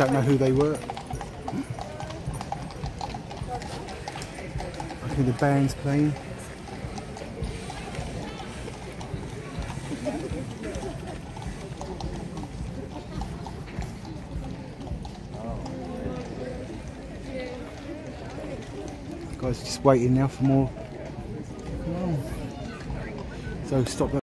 don't know who they were. I think the band's playing. Guys, just waiting now for more. Come on. So stop that.